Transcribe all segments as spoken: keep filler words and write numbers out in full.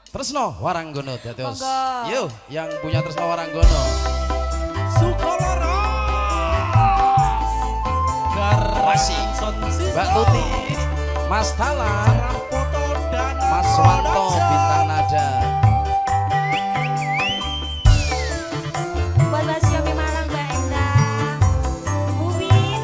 Tresno Waranggono dados. Monggo. Yo, yang punya Tresno Waranggono. Sukoloro. Masih Mbak Tuti, Mas Tala, Mas Wanto Bintang Nada. Buat Mas Yomi Malang, Mbak Endah, Ubin.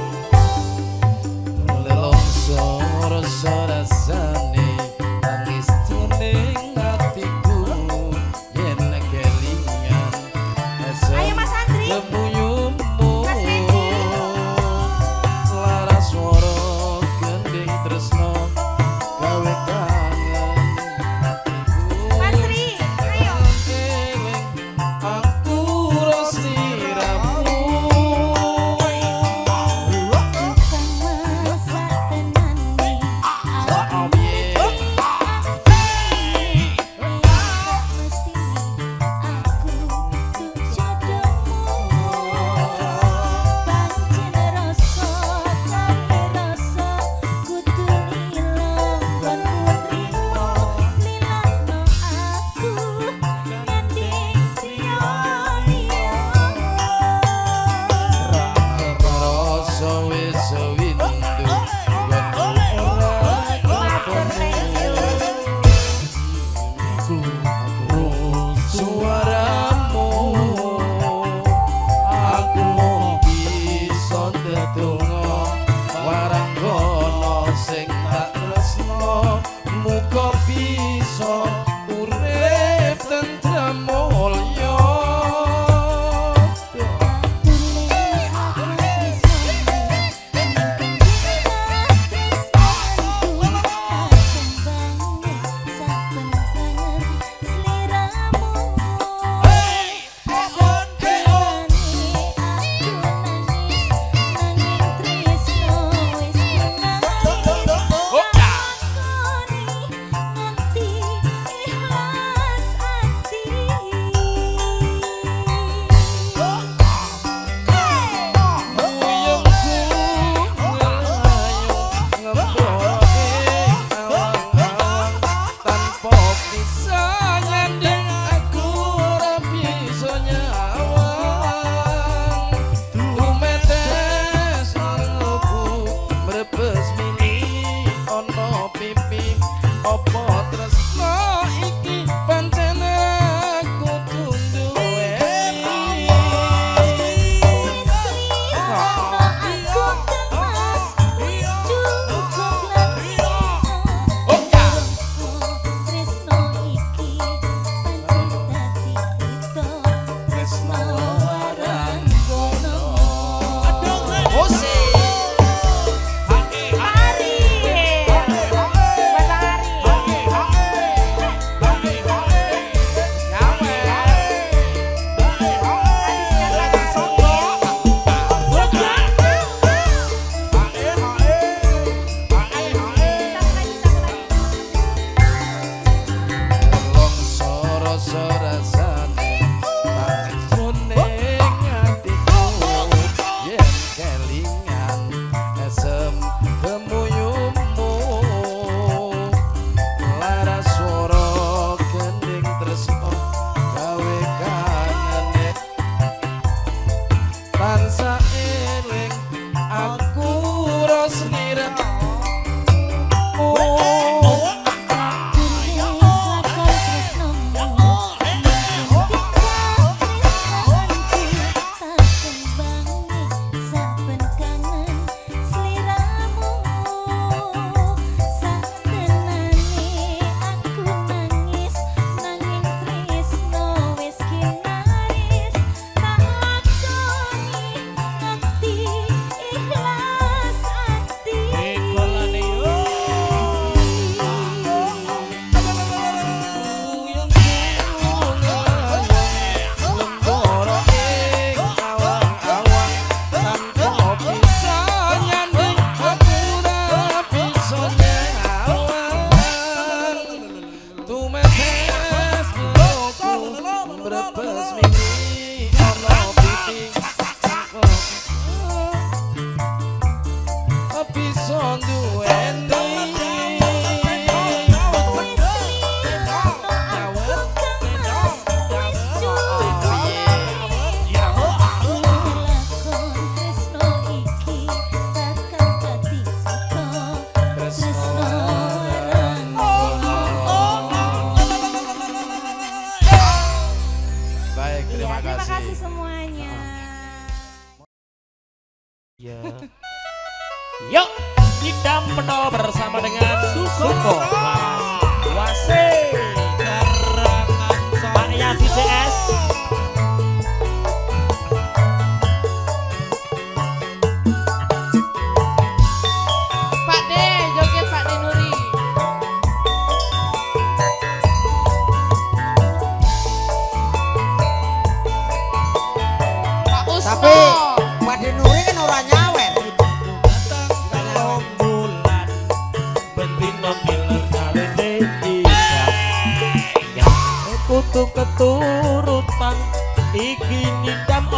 Lelongsor sorasane tangis ning atiku yen kelingan. Ayo Mas Andri. Lemuyumu Mas Ridi. laras swara gending tresno gawe kangen atiku. Mas Ri, ayo. Eling aku rosiramu.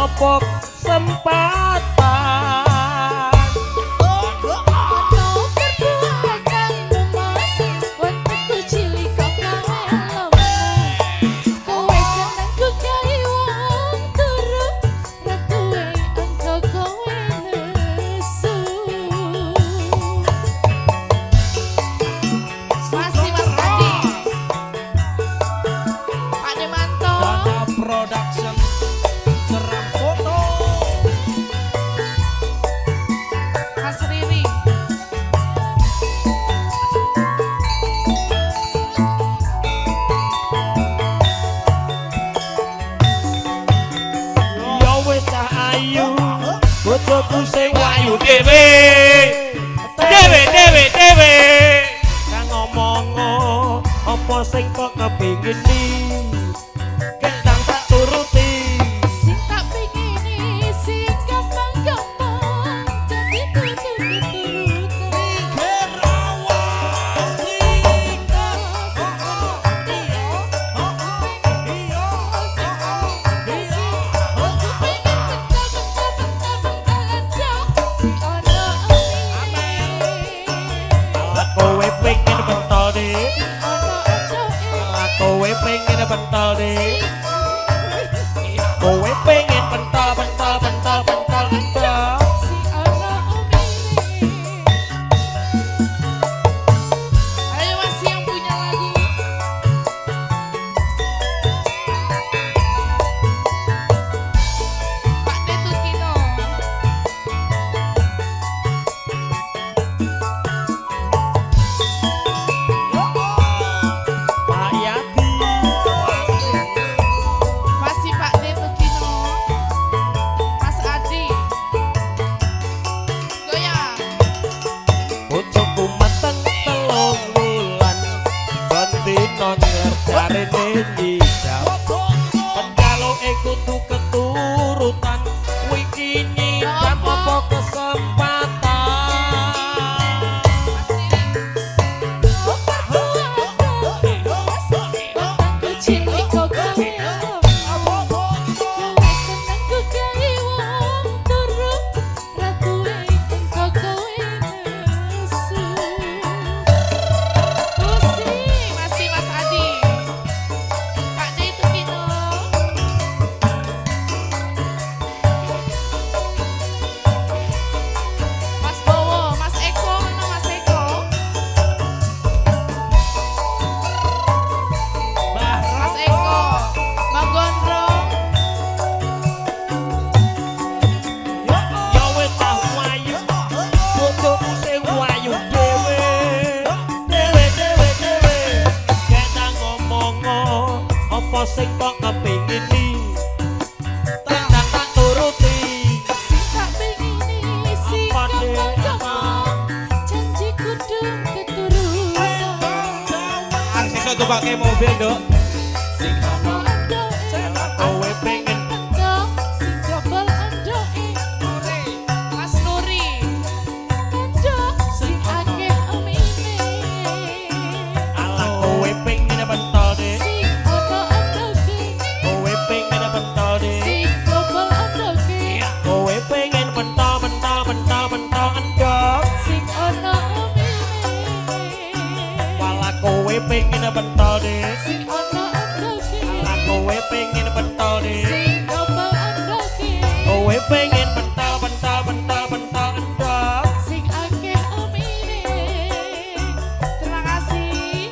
apa kesempatan. Production serang foto Mas Riri. Ya wis cah ayu bojoku sing wayu dhewe dhewe dhewe dhewe kang ngomong apa sing kok kepingin ni kendang tak turuti Sing tak pingini sing gampang-gampang jadi kudu dituruti. Kerawas tinggal kowe pengen bentol di kowe pengen bentol di kowe pengen bentol bentol bentol bentol bentol Ayo Mas yang punya lagu. Pak Detukino. Pak Yati Masih Pak Detukino. Mas Adi. Goyang. bojoku mateng telung wulan ganti non ngerjarene nyidam penjaluke kudu keturutan wiki nyidam apa kesempatan Masih Mas Adi. Pak Detukino. Mas Bowo, Mas Eko, mana Mas Eko? Mas Eko, Bang Gondrong. ya wis tah wayu bojoku sing wayu dhewe dhewe dhewe dhewe kendang ngomong apa sing kok kepingin ni kendang tak turuti Sing tak pengini, sing Apa deh, gampang-gampang, janji kudu keturutan. artis itu pakai mobil dok Sing ono andoke, kowe pengen endok, sing double andoke. Mas Nuri. Endok, sing akeh amine. ala kowe pengen bentol de Sing ono andoke, kowe pengen bentol de sing double andoke. kowe pengen bentol bentol bentol bentol endok Sing ono amine. wala kowe pengen bentol de Sing ono andoke. ala kowe pengen bentol de Sing double andoke. kowe pengen bentol bentol bentol bentol endok Sing akeh amine. Terima kasih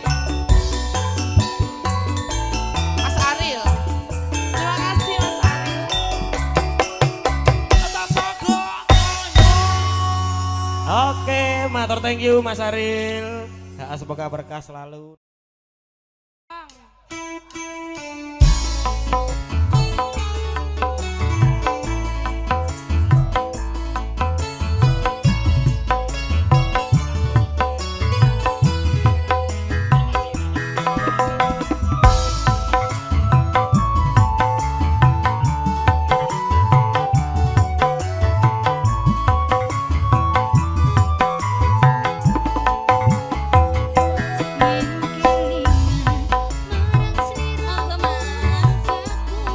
Mas Aril. Terima kasih Mas Aril. oke matur thank you Mas Aril ya, semoga berkah selalu. Yen kelingan marang sliramu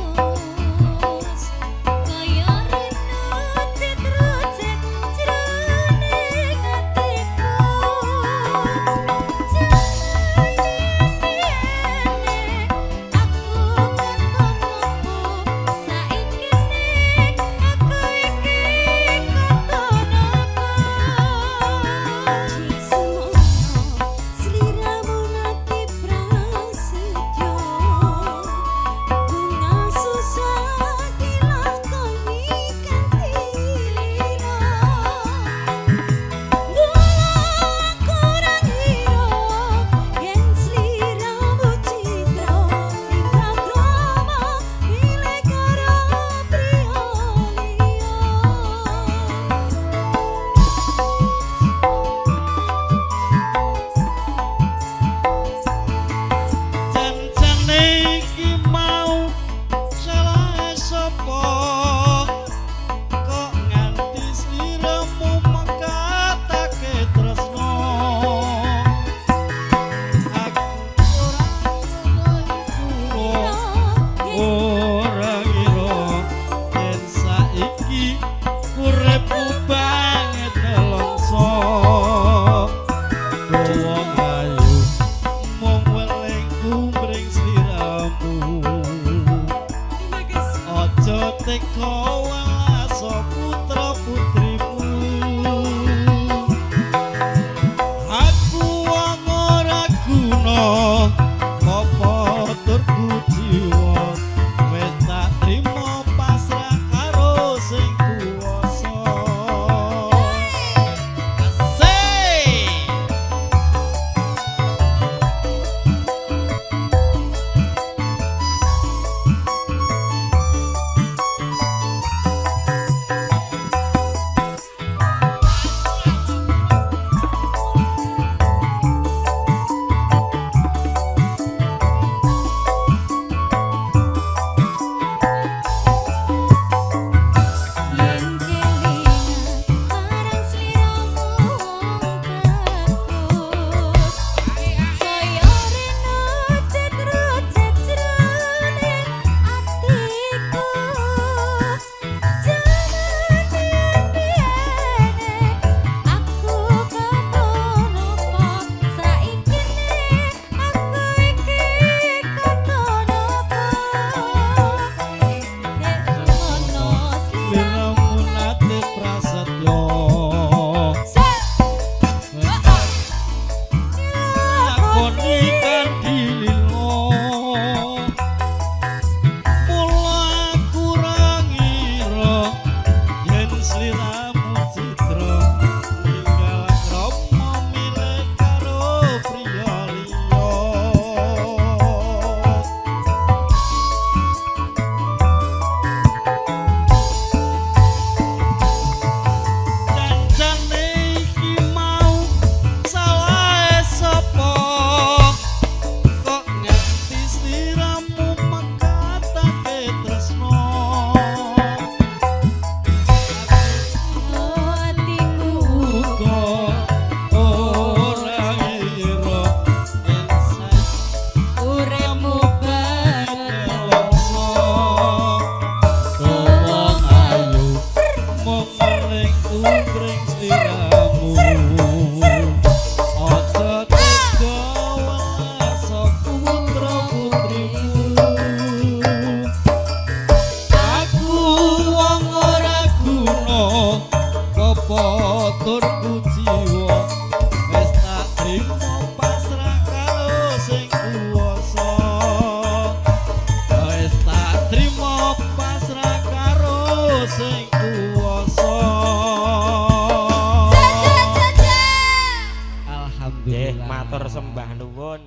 sembah nuwun.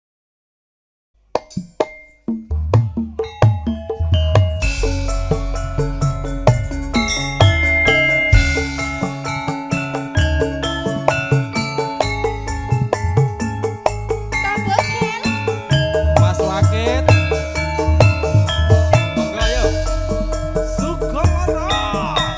Mas Wakit. Monggo yuk. Sukomoros.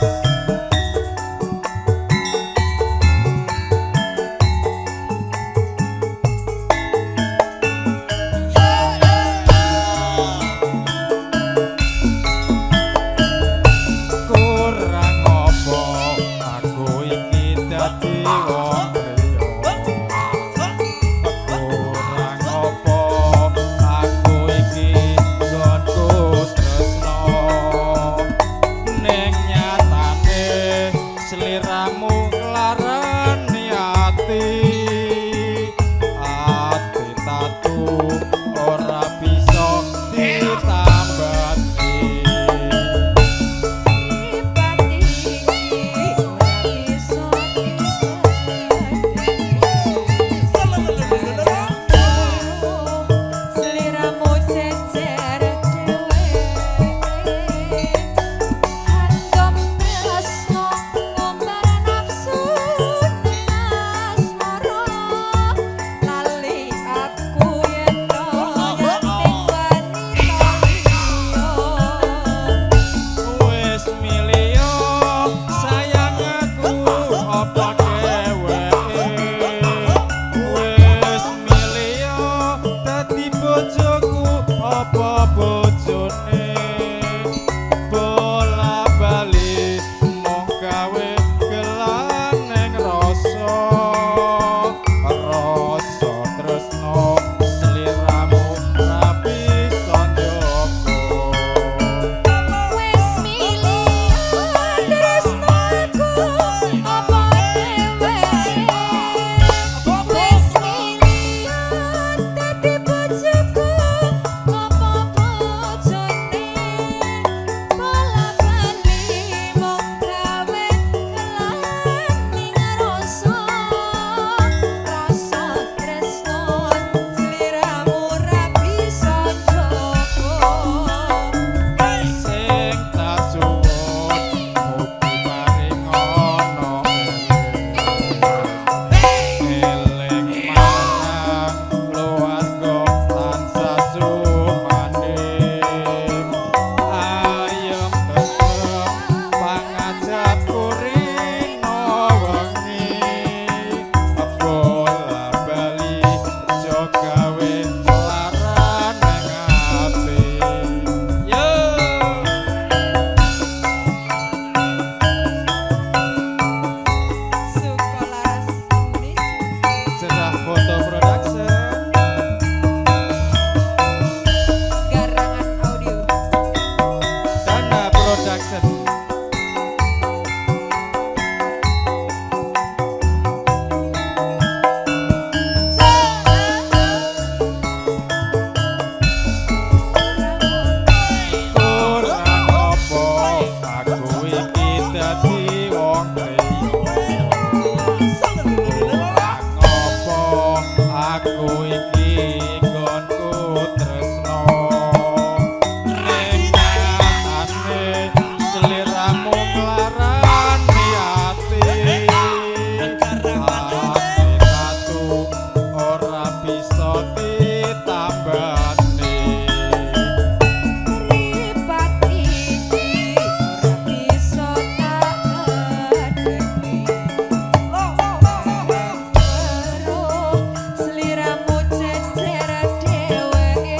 Kurang apa aku iki dadi wong priya. Kurang apa aku iki nggonku tresno. Ning nyatane sliramu nglarani ati. Ati tatu ora bisa ditambani. Wis milio sayang aku apa dheweke. Wis milio dadi bojoku apa bojone. Bola bali mung gawe gelaneng rasa. Rasa tresno sliramu ra bisa njogo. Wes milion tresno aku apa dhewe. Wes milion dadi bojoku apa bojone. Bola bali mung gawe gelaning rasa. Rasa tresno sliramu ra bisa njogo. Sing tak suwun mugi paring ana eling marang keluarga tansah sumaning ayem tetep pangajap kurino wengi bola bali aja gawe laran ning ati yo. Sukolaras Indonesia. Cerah Foto Production. Garangan audio. Dana Production. Kurang apa aku iki dadi wong priya. Kurang apa aku iki nggonku tresno. Ning nyatane sliramu nglarani ati. Ati tatu ora bisa ditambani. Ripat iki ora bisa tak ngerti. Weruh sliramu cecer dheweke.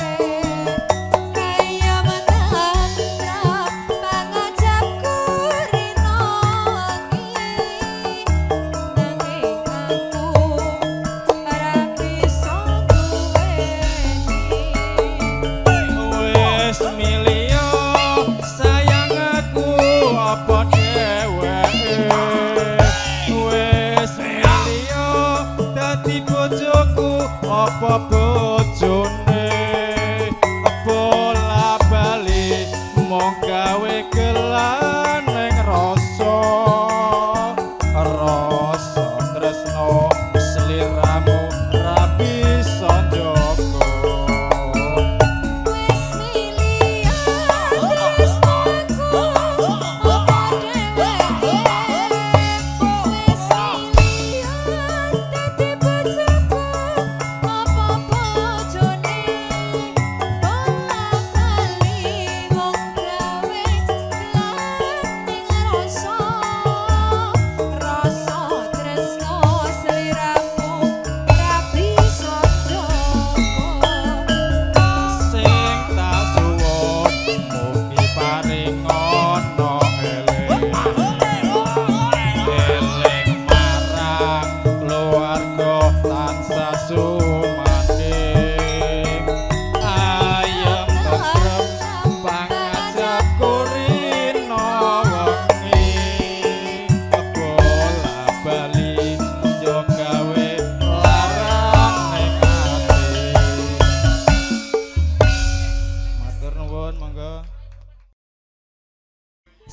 Kaya menantrap pangajapku rino wengi. Nanging aku ora bisa duweni. Wis milio sayang aku apa dheweke. Wis milio dadi bojoku apa bojone. Bola bali mung gawe gelaneng rasa. Rasa tresno sliramu ra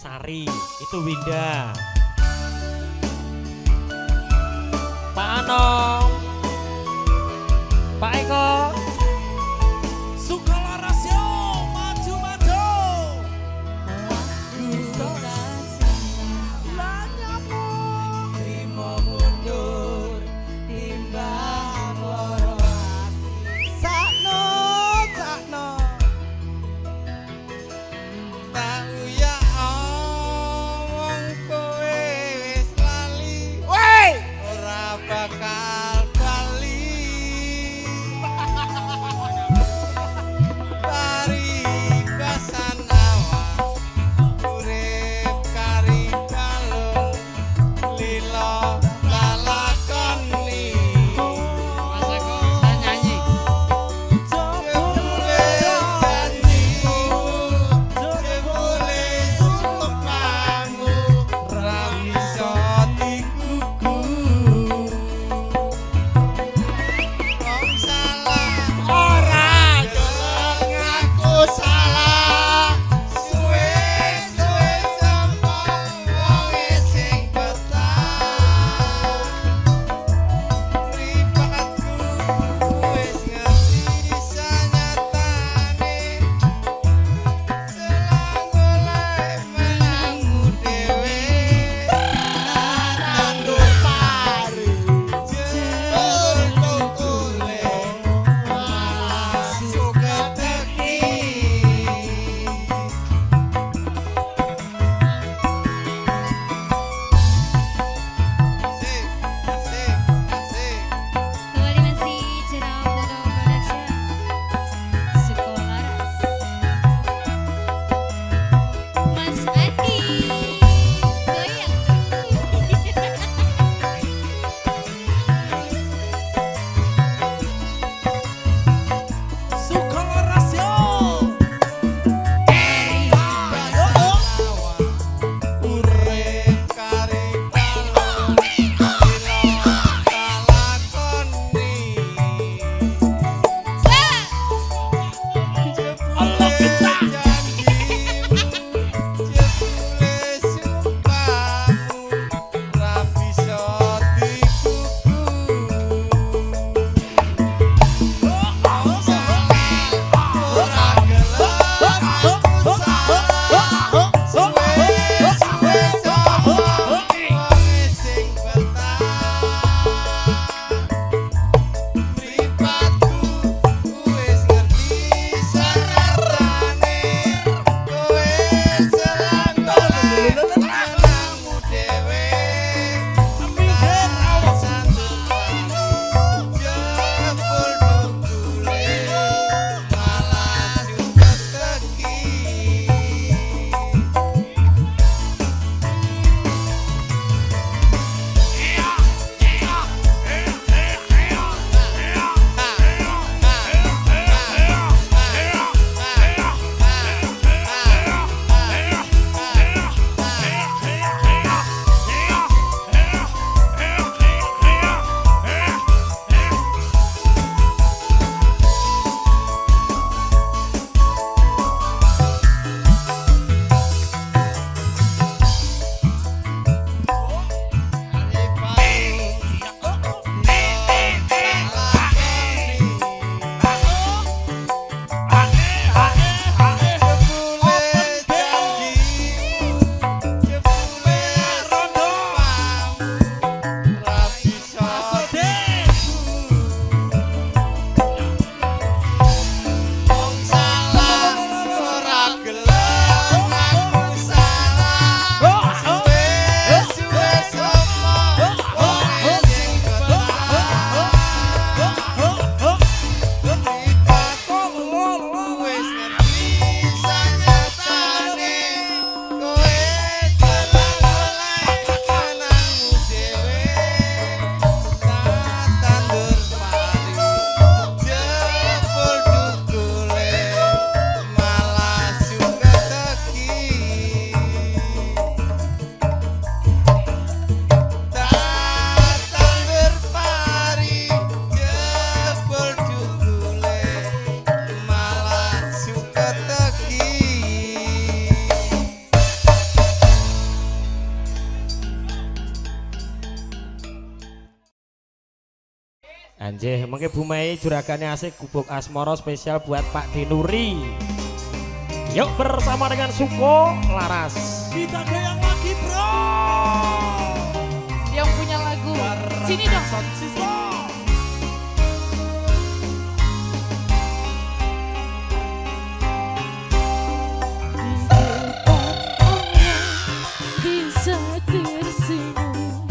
Sari, itu Winda. Pak Anong, Pak Eko, Sukalaras yo maju-maju. Trimo mundur timbang loro ati. Sakno, sakno. Tahu ya omong kowe wis lali. Woi, Ora bakal Jeh, mungkin Bu Mei juragannya asik gubuk asmoro spesial buat Pak Dinuri. Yuk bersama dengan Suko Laras. Kita goyang lagi bro. Yang punya lagu. Sini dong. Sound system. Bisa tersenyum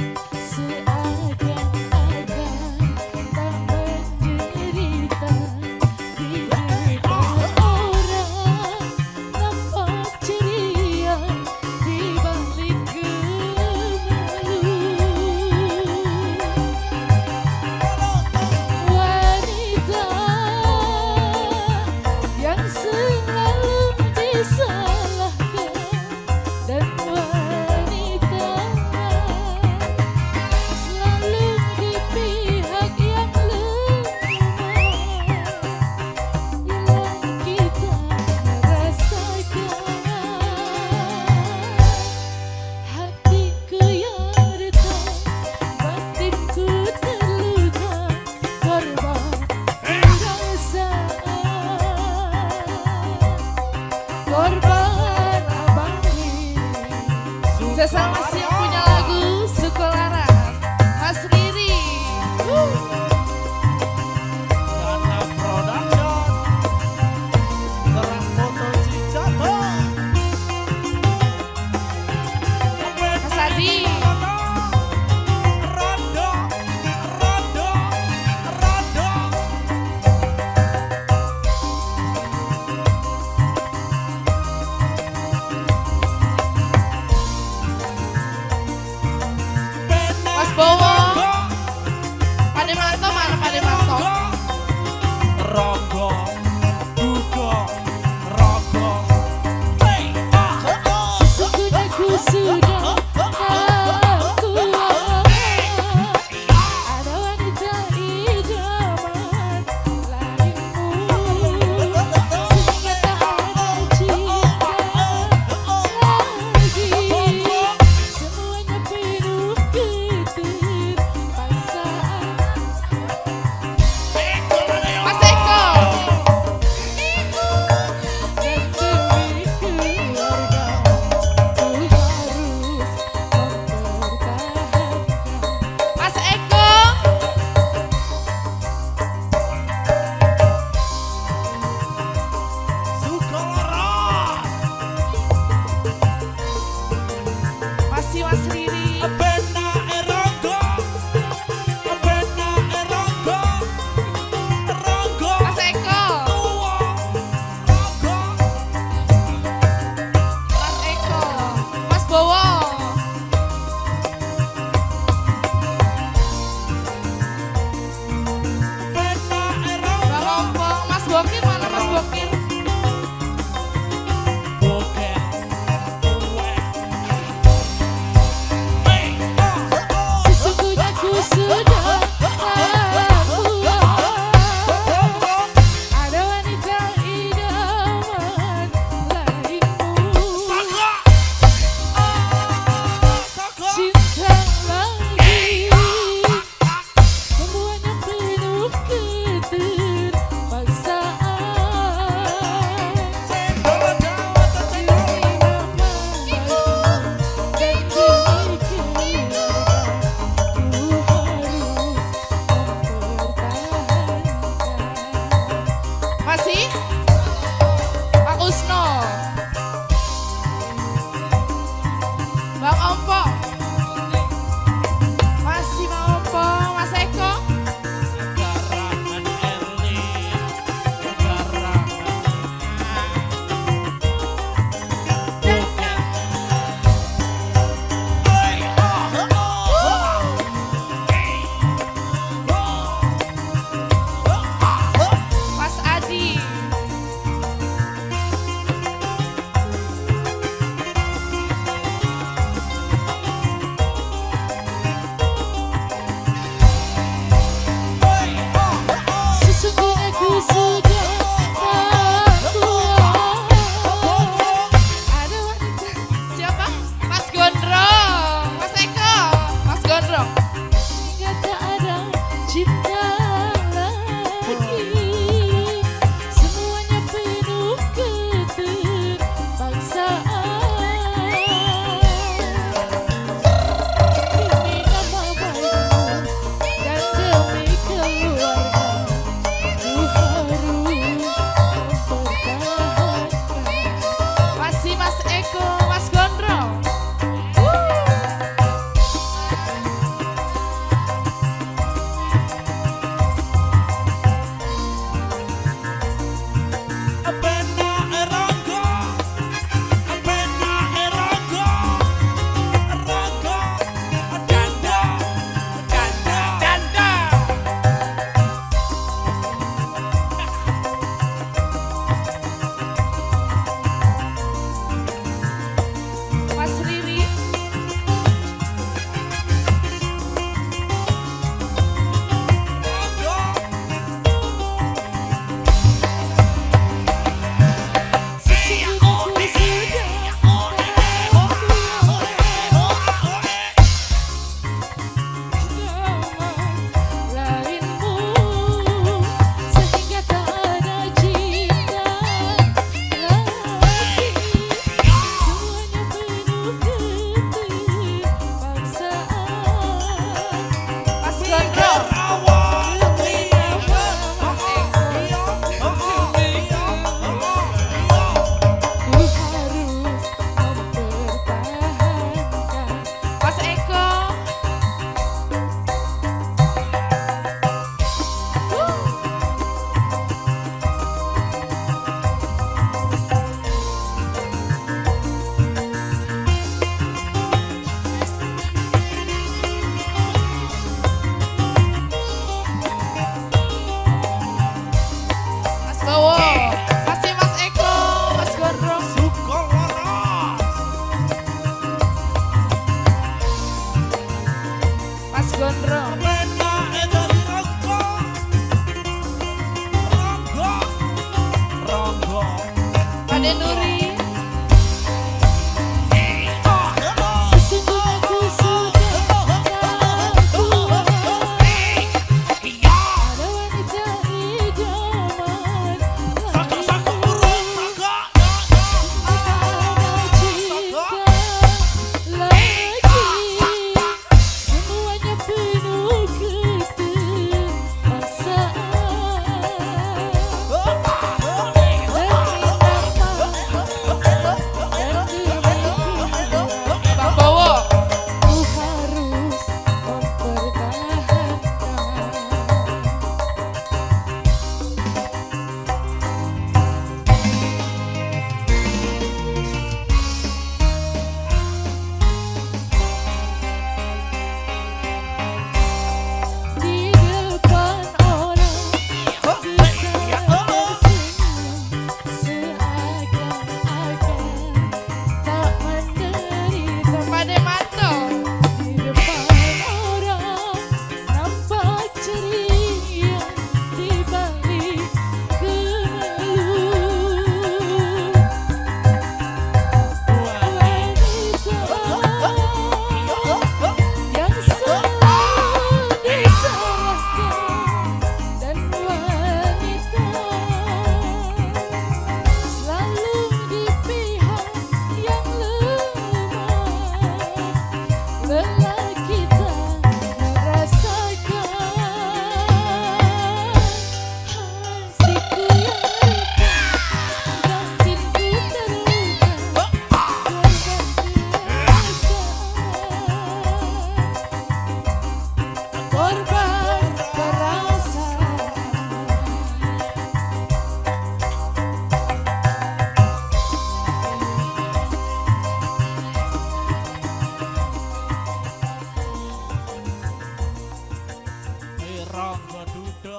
seakan-akan tak menderita di depan orang, nampak ceria di balik gemalu. Wanita yang selalu disalahkan dan wanita selalu di pihak yang lemah. Yang kita rasakan, hatiku yang retak, batinku terluka, korban perasaan, korban abadi. Sesama si yang punya lagu Suko Laras, Mas Riri. Dana Production. Terang foto Cicato. Mas Adi. Rondo, rondo, rondo. Mas Bowo. Pade Manto mana Pade Manto? Rogo, dugo, rogo. Hey, ah, oh. Sesungguhnya ku sudah tak kuat. Ada wanita idaman lainmu, sehingga tak ada cinta lagi. Semuanya penuh keterpaksaan. Mas Eko. Dan demi keluarga ku harus mempertahankan. Mas Eko. Suko Laras. Masih Mas Riri. Bena erogo, bena erogo, rogo. Mas Eko. Tua, rogo. Mas Eko. Mas Bowo. Bena erogo. Bang Ompong. Mas Bokir mana Mas Bokir? Boker, uwe. Hey, ah, oh. Sesungguhnya ku sudah tak kuat. Ada wanita idaman lainmu, Saka, ah, saka. cinta lagi. Semuanya penuh keterpaksaan. Cendol dawet, cendol. Demi mamaku dan demi keluarga ku harus mempertahankan. Masih? Pak Usno. Bang Ompong. Masih Bang Ompong. Mas Eko. Garangan Erli, garangan. Hey, ah, oh. Hey, oh. Mas Adi. Dek Nuri. Sesungguhnya ku sudah tak kuat. Ada wanita idaman Saka saka burung saka. cinta lagi. Semuanya penuh keterpaksaan. Bang Bowo. Ku harus mempertahankan. Di depan orang bisa tersenyum seakan-akan tak menderita. Pada Manto. Di depan orang nampak ceria, di balik kemelut. Wanita yang selalu disalahkan, dan wanita selalu di pihak yang lemah. Lelah kita merasakan hatiku yang reka, batinku terluka, korban perasaan. Rangga duda.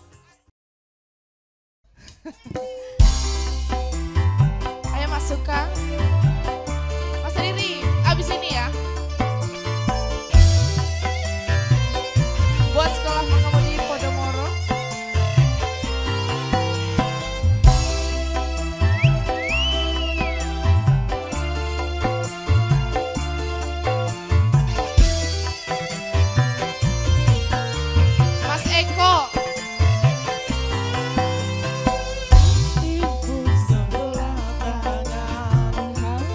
Ayo masuk Kang. Mas Riri, abis ini ya. Buat sekolah mengemudi Podomoro. Mas Eko. Ibu sebelah tangan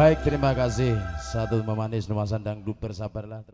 Baik, terima kasih. Satu memanis nuansa dangdut bersabarlah.